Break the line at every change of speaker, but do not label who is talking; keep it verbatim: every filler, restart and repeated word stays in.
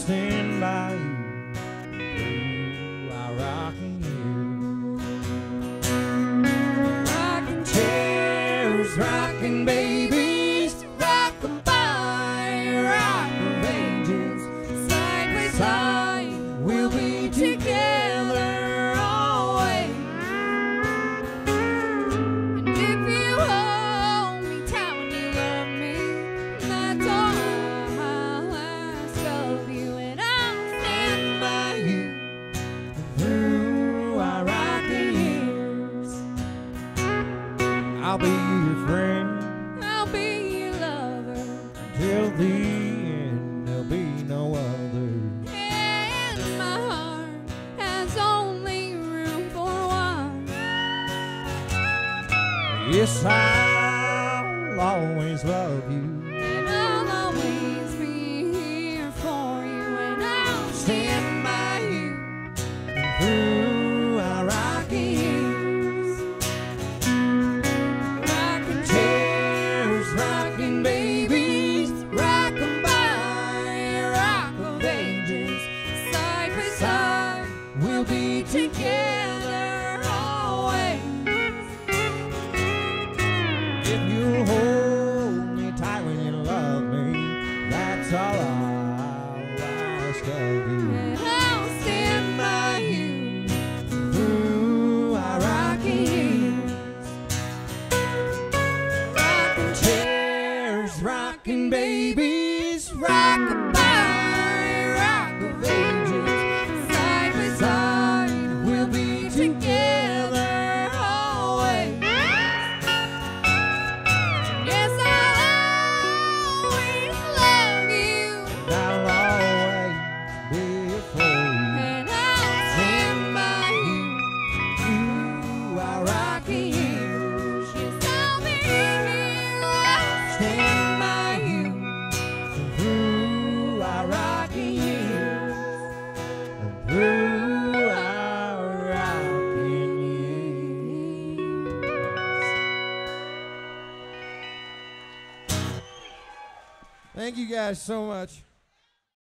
stand by you through our rocking years. Rocking chairs, rocking babies, rocking by, rock of ages, side by side, we'll be together always. And if you hold me tight when you love me, that's all I'll ask of you, and I'll stand by you through our rocking years. I'll be your friend,
I'll be your lover,
till the end there'll be no other.
and my heart has only room for one.
Yes, I'll always love you,
And I'll always be here for you, and I'll stand by you
through our rocking years. Rocking chairs, rocking babies, rocking by, rock of ages,
side by
side, we'll be
together always.
If you hold me tight when you love me, that's all I'll ask of you.
And I'll stand by you
Through our rocking years. Rocking chairs, rocking babies, rocking by, rock of ages,
side by
side, we'll be together always.
Yes, I'll always love you,
I'll always be here for you.
and I'll stand by you.
Through our rocking years.
Yes, I'll be here. I'll
Stand by you through our rocking years. Through our rocking years. Thank you guys so much.